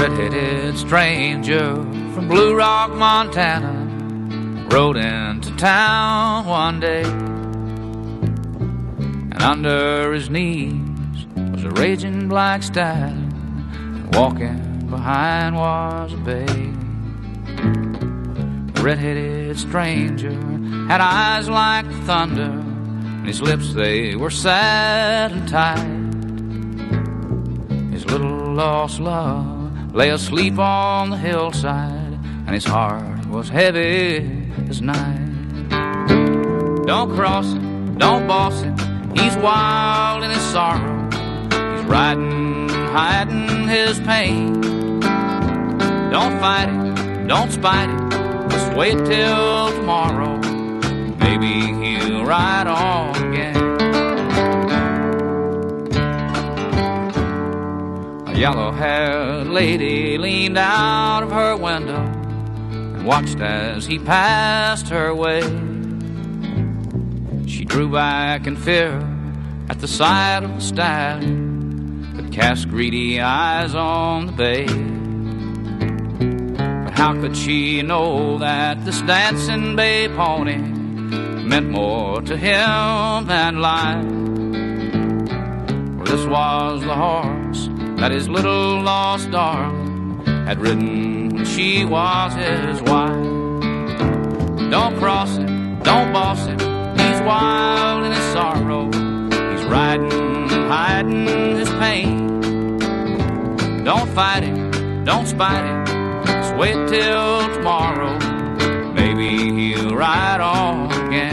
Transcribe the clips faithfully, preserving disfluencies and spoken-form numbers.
red-headed stranger from Blue Rock, Montana, rode into town one day, and under his knees was a raging black stallion, and walking behind was a bay. The red-headed stranger had eyes like thunder, and his lips, they were sad and tight. His little lost love lay asleep on the hillside, and his heart was heavy as night. Don't cross him, don't boss him, he's wild in his sorrow. He's riding, hiding his pain. Don't fight it, don't spite it, just wait till tomorrow. Maybe he'll ride on again. A yellow-haired lady leaned out of her window and watched as he passed her way. She drew back in fear at the sight of the stallion that cast greedy eyes on the bay. But how could she know that this dancing bay pony meant more to him than life? For this was the horse that his little lost darling had ridden when she was his wife. Don't cross him, don't boss him, he's wild in his sorrow. He's riding, hiding his pain. Don't fight it, don't spite it, just wait till tomorrow. Maybe he'll ride on again.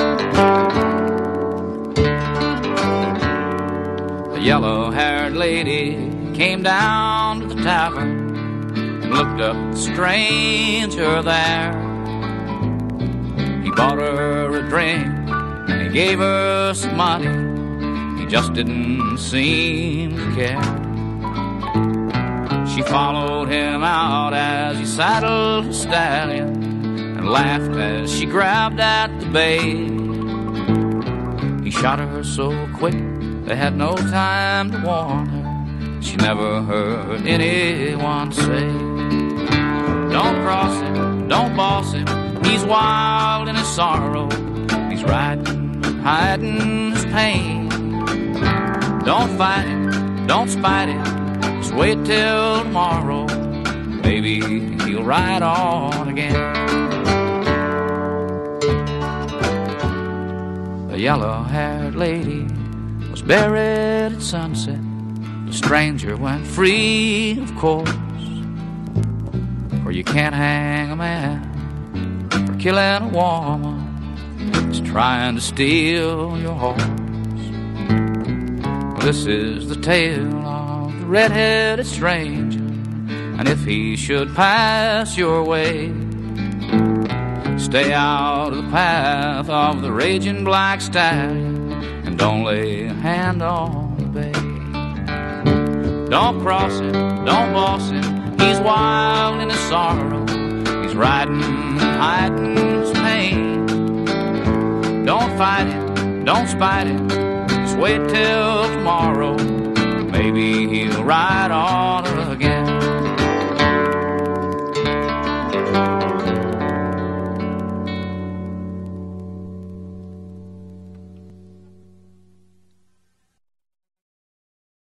The yellow-haired lady came down to the tavern and looked up the stranger there. He bought her a drink and he gave her some money. He just didn't seem to care. She followed him out as he saddled his stallion and laughed as she grabbed at the bay. He shot her so quick they had no time to warn her. She never heard anyone say, don't cross him, don't boss him, he's wild in his sorrow. He's riding, hiding his pain. Don't fight it, don't spite it, just wait till tomorrow. Maybe he'll ride on again. The yellow-haired lady was buried at sunset. The stranger went free, of course, for you can't hang a man for killing a woman that's trying to steal your horse. This is the tale of the red-headed stranger, and if he should pass your way, stay out of the path of the raging black stallion, and don't lay a hand on the bay. Don't cross him, don't boss him, he's wild in his sorrow. He's riding, hiding his pain. Don't fight it, don't spite it, just wait till tomorrow. Maybe he'll ride on again.